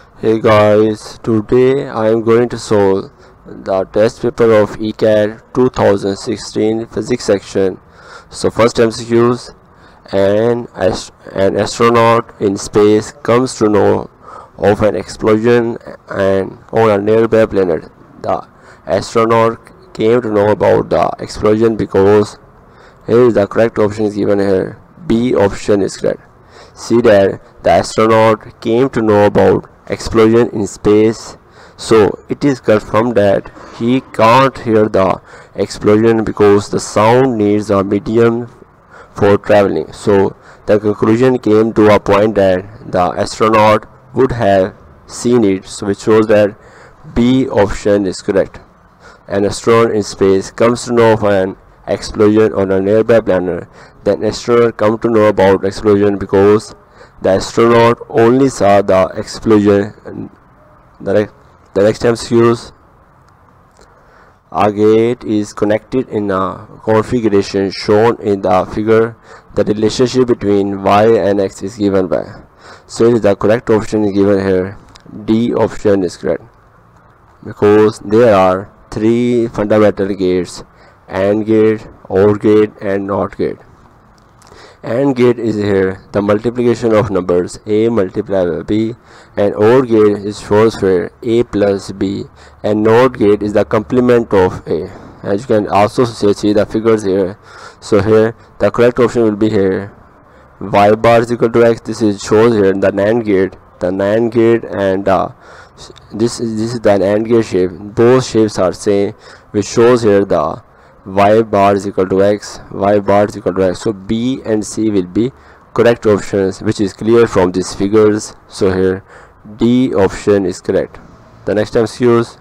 Hey guys, today I am going to solve the test paper of ECAT 2016 physics section. So first MCQs, an astronaut in space comes to know of an explosion and on a nearby planet. The astronaut came to know about the explosion because here is the correct option is given here. B option is correct. See that the astronaut came to know about explosion in space, so it is confirmed that he can't hear the explosion because the sound needs a medium for traveling. So the conclusion came to a point that the astronaut would have seen it, so which shows that B option is correct. An astronaut in space comes to know of an explosion on a nearby planet. Then astronaut come to know about explosion because the astronaut only saw the explosion. The next MCQs. A gate is connected in a configuration shown in the figure. The relationship between y and x is given by. So the correct option is given here. D option is correct because there are three fundamental gates: AND gate, OR gate, and NOT gate. AND gate is here the multiplication of numbers A multiplied by B, and OR gate is shows here A plus B, and NOT gate is the complement of A. As you can also see the figures here. So here the correct option will be here y bar is equal to x. This is shows here the NAND gate, and this is the NAND gate shape. Both shapes are same, which shows here the y bar is equal to x, so B and C will be correct options, which is clear from these figures. So here D option is correct. The next MCQs.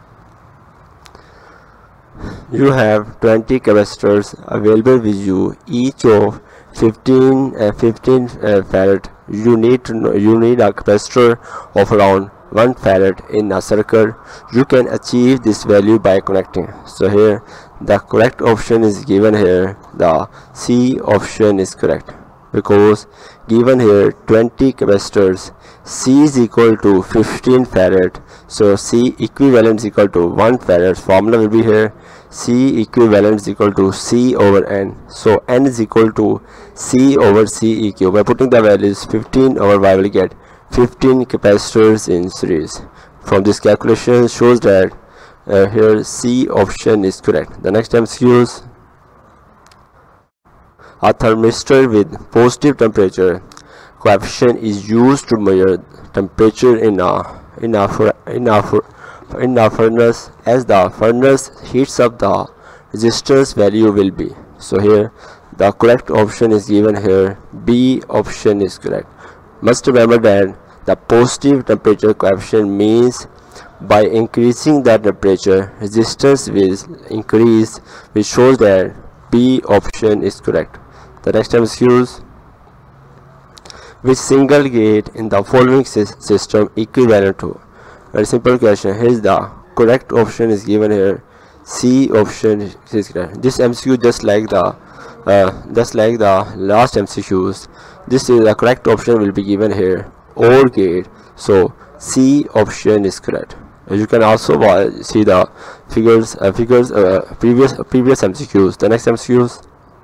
You have 20 capacitors available with you, each of 15 farad. You need a capacitor of around 1 farad in a circle. You can achieve this value by connecting. So here the correct option is given here. The C option is correct because given here 20 capacitors, C is equal to 15 farad. So C equivalent is equal to 1 farad. Formula will be here C equivalent is equal to C over N. So N is equal to C over C eq. By putting the values 15 over y, will get 15 capacitors in series. From this calculation shows that here C option is correct. The next MCQs. A thermistor with positive temperature coefficient is used to measure temperature in a furnace. As the furnace heats up, the resistance value will be. So here the correct option is given here. B option is correct. Must remember that the positive temperature coefficient means by increasing the temperature, resistance will increase, which shows that B option is correct. The next MCQs. Which single gate in the following system equivalent to? Very simple question. Here is the correct option is given here. C option is correct. This MCQ just like the last MCQs. This is the correct option will be given here. OR gate. So C option is correct. You can also see the figures previous MCQs. The next MCQs.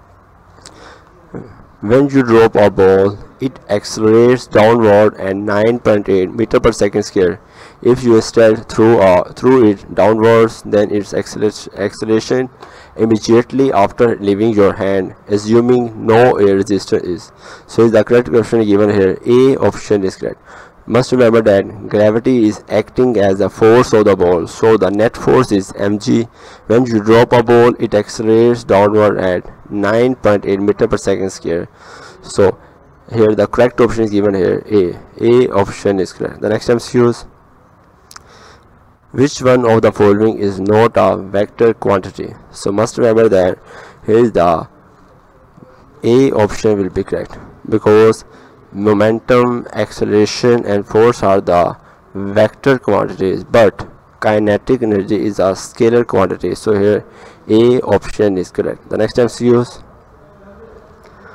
When you drop a ball, it accelerates downward at 9.8 meter per second square. If you step through it downwards, then its acceleration immediately after leaving your hand, assuming no air resistance is. So the correct option given here. A option is correct. Must remember that gravity is acting as a force of the ball, so the net force is mg. When you drop a ball, it accelerates downward at 9.8 meter per second square. So here the correct option is given here. A option is correct. The next MCQs. Which one of the following is not a vector quantity? So must remember that here is the A option will be correct because momentum, acceleration, and force are the vector quantities, but kinetic energy is a scalar quantity. So here A option is correct. The next MCQs.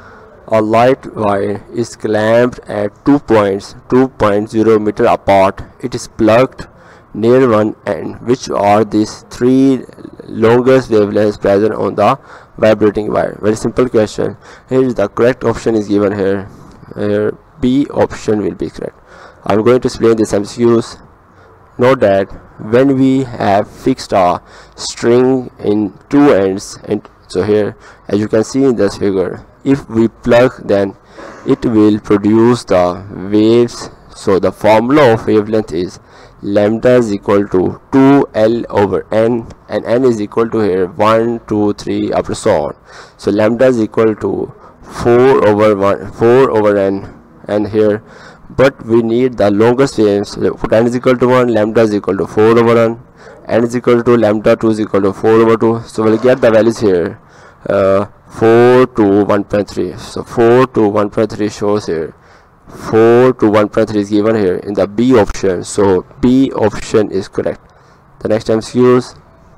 A light wire is clamped at 2 points 2.0 meter apart. It is plugged near one end. Which are these three longest wavelengths present on the vibrating wire? Very simple question. Here is the correct option is given here. Here B option will be correct. I am going to explain this MCQs. Note that when we have fixed a string in two ends, and so here as you can see in this figure, if we plug, then it will produce the waves. So the formula of wavelength is lambda is equal to 2L over n, and n is equal to here 1 2 3 up to so on. So lambda is equal to 4 over n, and here but we need the longest waves. Put n is equal to 1, lambda is equal to 4 over n is equal to lambda 2 is equal to 4 over 2. So we'll get the values here, 4 to 1.3. so 4 to 1.3 shows here 4 to 1.3 is given here in the B option. So B option is correct. The next MCQs.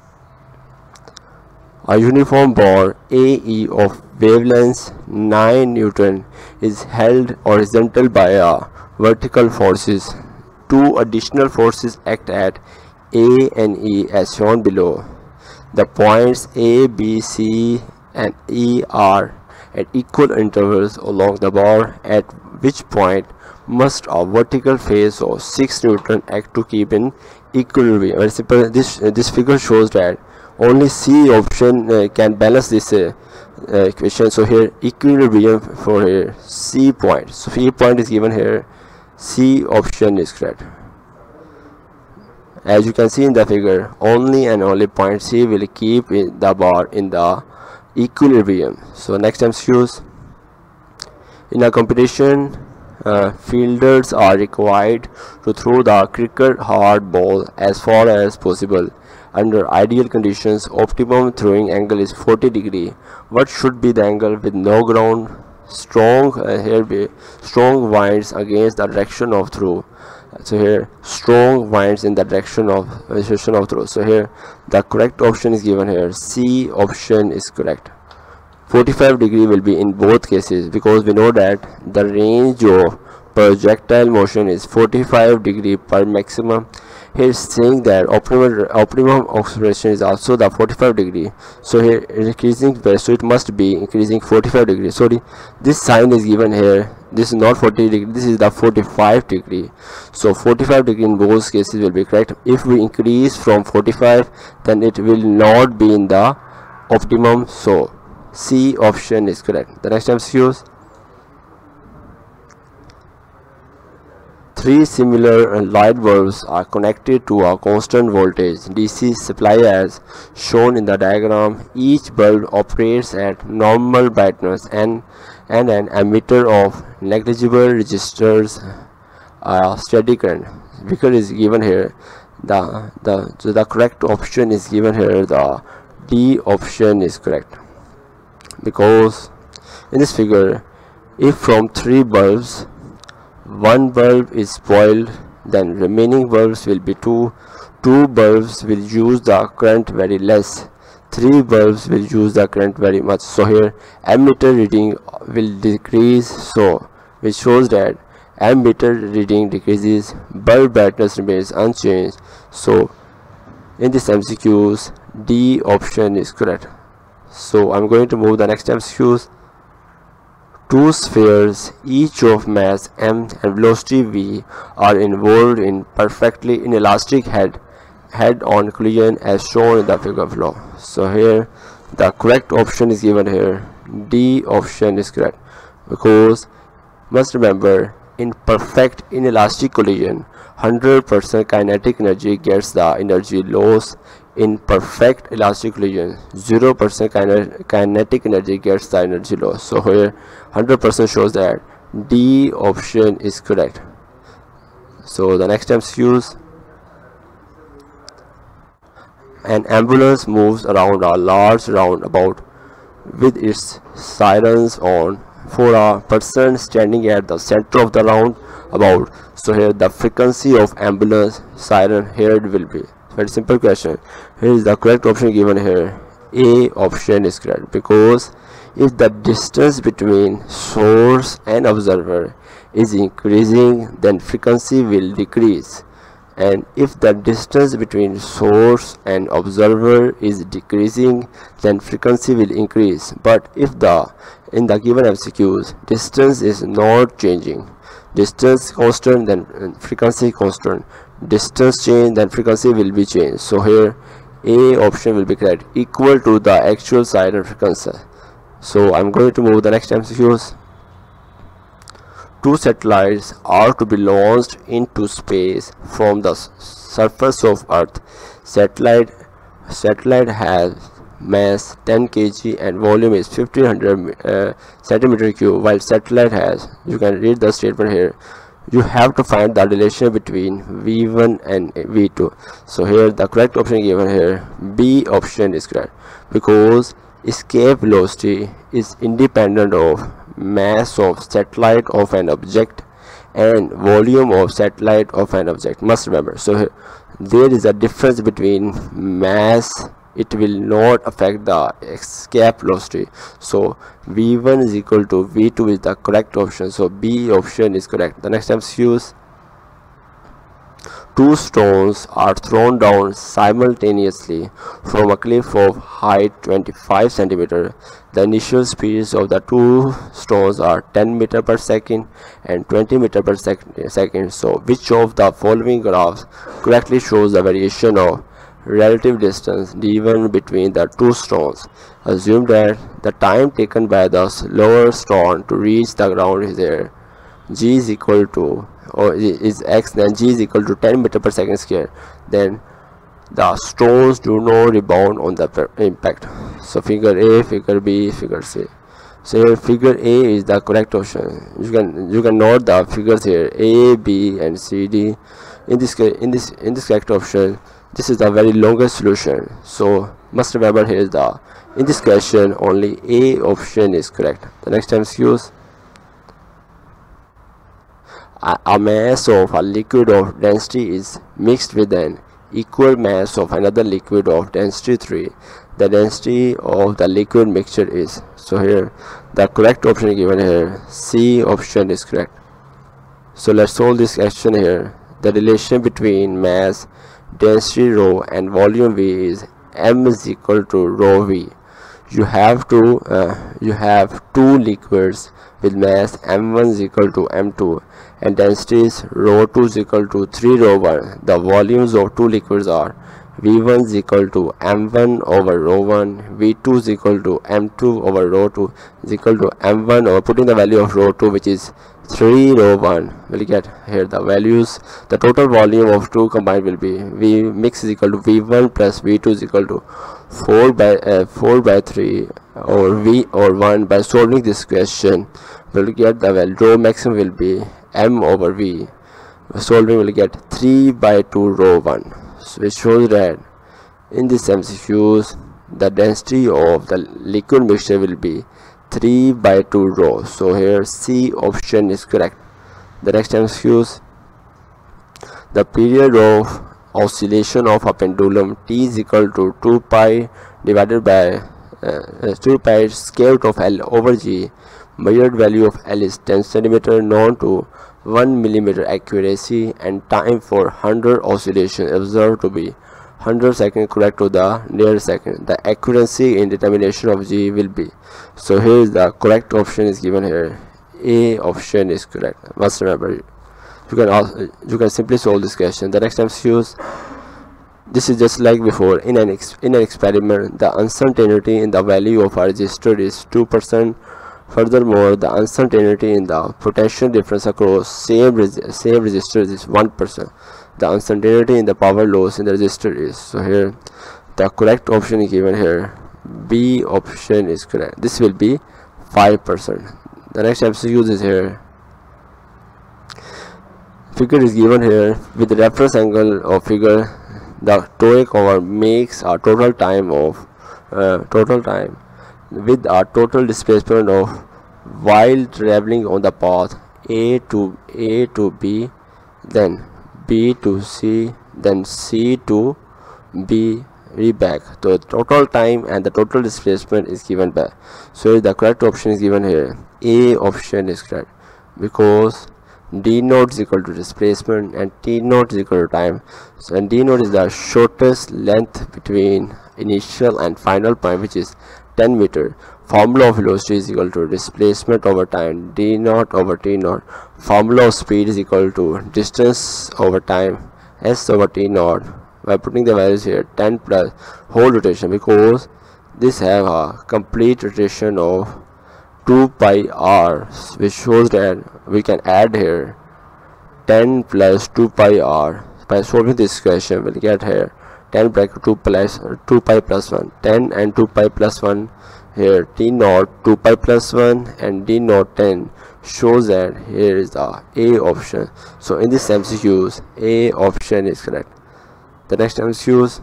A uniform bar AE of wavelength 9 Newton is held horizontal by a vertical forces. Two additional forces act at A and E as shown below. The points A, B, C and E are at equal intervals along the bar, at which point must a vertical phase of 6 Newton act to keep in equilibrium. Very simple. This figure shows that only C option can balance this equation. So here equilibrium for here C point. So C point is given here. C option is correct. As you can see in the figure, only and only point C will keep the bar in the equilibrium. So next MCQs. In a competition, fielders are required to throw the cricket hard ball as far as possible. Under ideal conditions, optimum throwing angle is 40 degree. What should be the angle with no ground? Strong winds against the direction of throw. So here strong winds in the direction of throw. So here the correct option is given here. C option is correct. 45 degree will be in both cases, because we know that the range of projectile motion is 45 degree per maximum. Here is saying that optimum acceleration is also the 45 degree. So here increasing, so it must be increasing 45 degree. Sorry, this sign is given here. This is not 40 degree, this is the 45 degree. So 45 degree in both cases will be correct. If we increase from 45, then it will not be in the optimum. So C option is correct. The next MCQs. Three similar light bulbs are connected to a constant voltage DC supply as shown in the diagram. Each bulb operates at normal brightness and an emitter of negligible registers a steady current. Figure is given here. The correct option is given here. The D option is correct, because in this figure, if from 3 bulbs one bulb is spoiled, then remaining bulbs will be 2 bulbs will use the current very less, 3 bulbs will use the current very much. So here emitter reading will decrease, so which shows that emitter reading decreases, bulb brightness remains unchanged. So in this MCQs, D option is correct. So I'm going to move the next MCQs. Two spheres, each of mass m and velocity v, are involved in perfectly inelastic head-on collision as shown in the figure below. So here the correct option is given here. D option is correct, because must remember, in perfect inelastic collision 100% kinetic energy gets the energy loss. In perfect elastic collision 0% kinetic energy gets the energy loss. So here 100% shows that D option is correct. So the next MCQs. An ambulance moves around a large roundabout with its sirens on for a person standing at the center of the roundabout. So here the frequency of ambulance siren here it will be. Very simple question. Here is the correct option given here. A option is correct, because if the distance between source and observer is increasing, then frequency will decrease, and if the distance between source and observer is decreasing, then frequency will increase. But if in the given MCQs distance is not changing, distance constant, then frequency constant, distance change, then frequency will be changed. So here A option will be correct, equal to the actual side and frequency. So I'm going to move the next MCQs. 2 satellites are to be launched into space from the surface of Earth. Satellite has mass 10 kg and volume is 1500 centimeter cube, while satellite has, you can read the statement here, you have to find the relation between V1 and V2. So here the correct option given here, B option is correct, because escape velocity is independent of mass of satellite of an object and volume of satellite of an object, must remember. So here, there is a difference between mass, it will not affect the escape velocity. So V1 is equal to V2 is the correct option, so B option is correct. The next MCQs. 2 stones are thrown down simultaneously from a cliff of height 25 cm. The initial speeds of the 2 stones are 10 meter per second and 20 meter per second. So which of the following graphs correctly shows the variation of relative distance given between the 2 stones? Assume that the time taken by the lower stone to reach the ground is there. G is equal to, or is x, then G is equal to 10 meter per second square. Then the stones do not rebound on the impact. So figure A, figure B, figure C. So here figure A is the correct option. You can note the figures here, A, B and C, D. In this correct option, this is the very longest solution. So must remember here is the, in this question only A option is correct. The next time MCQs. A mass of a liquid of density is mixed with an equal mass of another liquid of density 3. The density of the liquid mixture is, so here the correct option given here, C option is correct. So let's solve this question here. The relation between mass density rho and volume V is M is equal to rho V. You have two liquids with mass M1 is equal to M2 and densities rho 2 is equal to 3 rho 1. The volumes of 2 liquids are V1 is equal to M1 over rho 1, V2 is equal to M2 over rho 2 is equal to M1 over, putting the value of rho 2 which is 3 rho 1, we'll get here the values. The total volume of 2 combined will be V mix is equal to V1 plus V2 is equal to 4 by 3 or V or 1. By solving this question we'll get the value rho maximum will be M over V. Solving will get 3 by 2 rho 1, which shows that in this MCQs the density of the liquid mixture will be 3 by 2 rho. So here C option is correct. The next MCQs. The period of oscillation of a pendulum T is equal to 2 pi divided by 2 pi square root of L over G. Measured value of L is 10 cm, known to 1 mm accuracy, and time for 100 oscillations observed to be 100 seconds correct to the nearest second. The accuracy in determination of G will be, so here is the correct option is given here, A option is correct. Must remember, you can simply solve this question. The next MCQs. This is just like before. In an experiment, the uncertainty in the value of a resistor is 2%. Furthermore, the uncertainty in the potential difference across same resistors is 1%. The uncertainty in the power loss in the resistor is, so here the correct option is given here, B option is correct. This will be 5%. The next MCQ is here. Figure is given here. With the reference angle of figure, the torque over makes a total time with a total displacement of while traveling on the path A to B, then B to C, then C to B, read back. So the total time and the total displacement is given back. So the correct option is given here. A option is correct, because d naught is equal to displacement and t naught is equal to time. So and d naught is the shortest length between initial and final point, which is 10 meter. Formula of velocity is equal to displacement over time, d naught over t naught. Formula of speed is equal to distance over time, s over t naught. By putting the values here, 10 plus whole rotation, because this have a complete rotation of 2 pi r, which shows that we can add here 10 plus 2 pi r. By solving this question, we'll get here 10 bracket 2 pi plus 1, 10 and 2 pi plus 1 here, t naught 2 pi plus 1 and d naught 10, shows that here is the A option. So in this MCQs, A option is correct. The next MCQs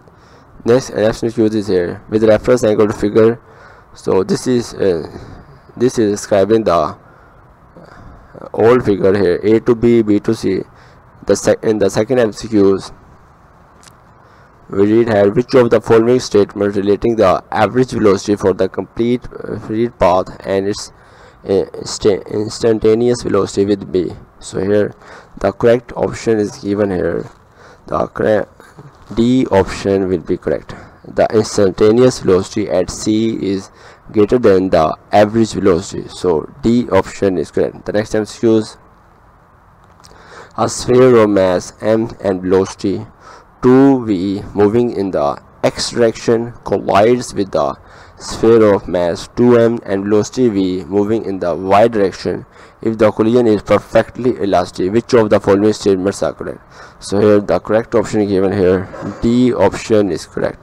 is here with reference angle to figure. So this is describing the old figure here, A to B, B to C. In the second MCQs, we read here, which of the following statements relating the average velocity for the complete read path and its instantaneous velocity with B. So here the correct option is given here. The correct D option will be correct. The instantaneous velocity at C is greater than the average velocity, so D option is correct. The next MCQs, a sphere of mass m and velocity 2v moving in the x direction collides with the sphere of mass 2m and velocity v moving in the y direction. If the collision is perfectly elastic, which of the following statements are correct? So here the correct option is given here. D option is correct.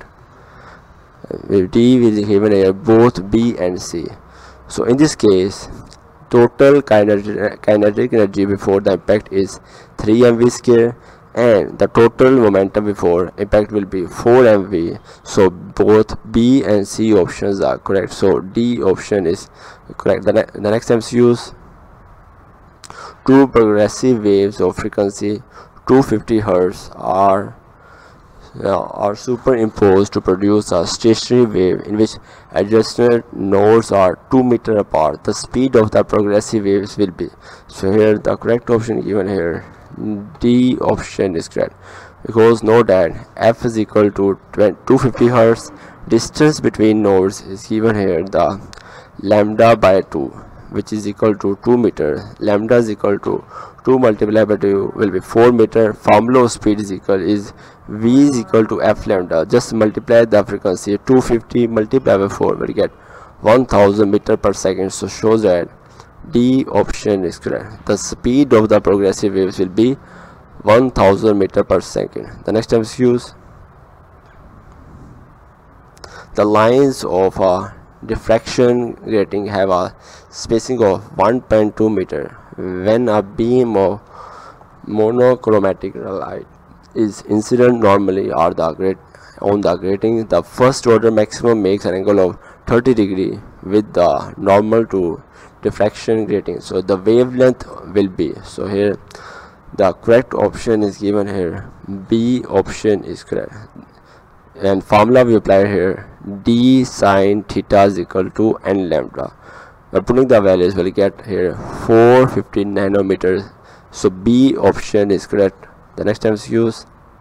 D is given here, both B and C. So in this case, total kinetic energy before the impact is 3 mv square, and the total momentum before impact will be 4 mv. So both B and C options are correct, so D option is correct. The next MCQs, two progressive waves of frequency 250 Hz are superimposed to produce a stationary wave in which adjacent nodes are 2 meters apart. The speed of the progressive waves will be. So here the correct option given here, D option is correct, because note that f is equal to 250 Hz. Distance between nodes is given here, the lambda by 2, which is equal to 2 meters. Lambda is equal to 2 multiplied by 2 will be 4 meters. Formula of speed is v is equal to f lambda. Just multiply the frequency, 250 multiplied by 4 will get 1000 meters per second. So shows that D option is correct. The speed of the progressive waves will be 1000 meters per second. The next MCQs, the lines of a diffraction grating have a spacing of 1.2 meter. When a beam of monochromatic light is incident normally on the grating, the first order maximum makes an angle of 30 degree with the normal to diffraction grating. So the wavelength will be, so here the correct option is given here, B option is correct. And formula we apply here, D sine theta is equal to n lambda. By putting the values, we'll get here 450 nanometers. So B option is correct. The next MCQs,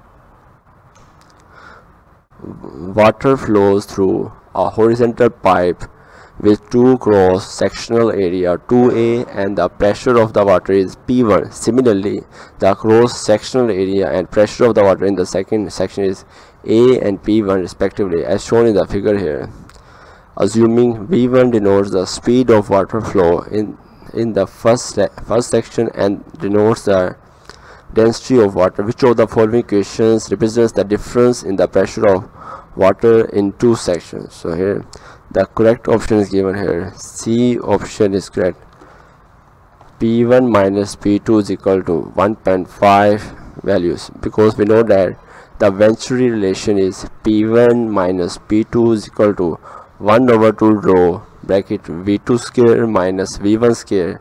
water flows through a horizontal pipe with two cross sectional area 2a and the pressure of the water is P1. Similarly, the cross sectional area and pressure of the water in the second section is A and P1 respectively, as shown in the figure here. Assuming V1 denotes the speed of water flow in the first section and denotes the density of water, which of the following equations represents the difference in the pressure of water in two sections? So here the correct option is given here, C option is correct. P1 minus P2 is equal to 1.5 values, because we know that the Venturi relation is P1 minus P2 is equal to 1 over 2 rho bracket V2 square minus V1 square,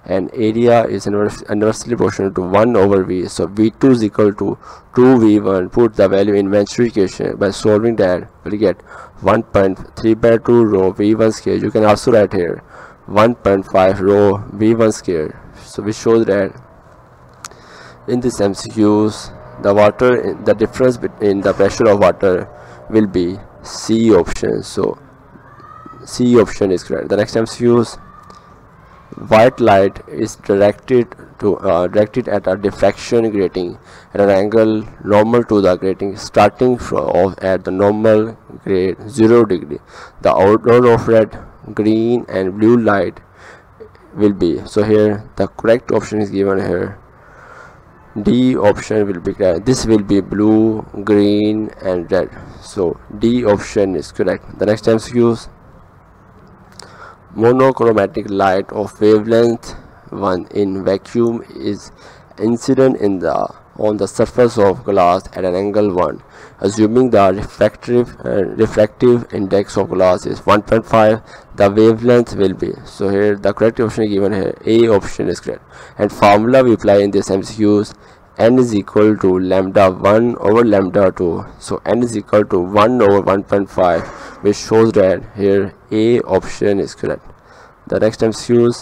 and area is inversely proportional to 1 over v. So v2 is equal to 2v1. Put the value in Venture equation. By solving that, we'll get 1.3 by 2 rho v1 square. You can also write here 1.5 rho v1 square. So we show that in this MCQs, the difference between the pressure of water will be C option. So C option is correct. The next MCQs, white light is directed at a diffraction grating at an angle normal to the grating, starting from at the normal grade 0 degree. The outdoor of red, green and blue light will be, so here the correct option is given here. D option will be correct. This will be blue, green and red. So D option is correct. The next MCQs, monochromatic light of wavelength 1 in vacuum is incident on the surface of glass at an angle 1, assuming the refractive index of glass is 1.5. the wavelength will be, so here the correct option is given here. A option is correct. And formula we apply in this MCQs, n is equal to lambda 1 over lambda 2. So n is equal to 1 over 1.5, which shows that here A option is correct. The next MCQs,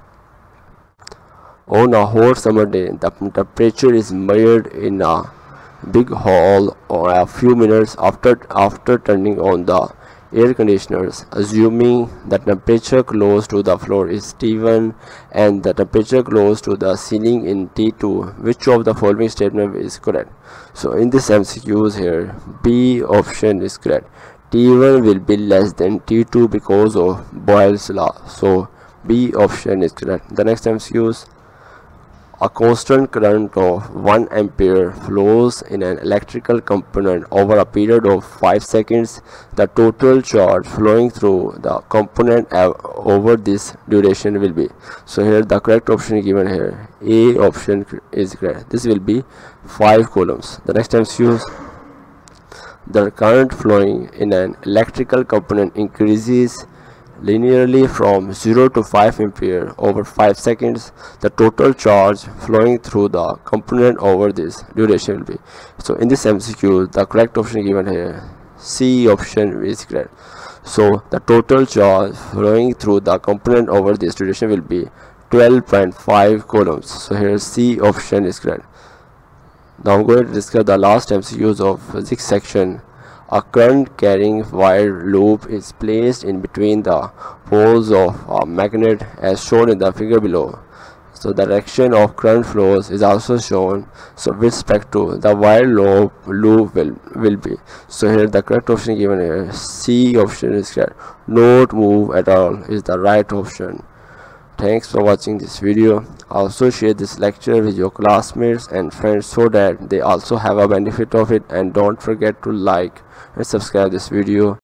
on a hot summer day, the temperature is measured in a big hall or a few minutes after turning on the air conditioners, assuming the temperature close to the floor is T1 and the temperature close to the ceiling in T2. Which of the following statement is correct? So in this MCQs here, B option is correct. T1 will be less than T2 because of Boyle's law. So B option is correct. The next MCQs, a constant current of 1 ampere flows in an electrical component over a period of 5 seconds. The total charge flowing through the component over this duration will be, so here the correct option is given here. A option is correct. This will be 5 coulombs. The next MCQs, the current flowing in an electrical component increases linearly from 0 to 5 ampere over 5 seconds. The total charge flowing through the component over this duration will be, so in this MCQ the correct option given here. C option is correct. So the total charge flowing through the component over this duration will be 12.5 coulombs. So here C option is correct. Now I'm going to discuss the last MCQs of physics section. A current carrying wire loop is placed in between the poles of a magnet as shown in the figure below. So the direction of current flows is also shown. So with respect to the wire loop will be, so here the correct option given here. C option is correct. Not move at all is the right option. Thanks for watching this video. Also share this lecture with your classmates and friends so that they also have a benefit of it, and don't forget to like and subscribe this video.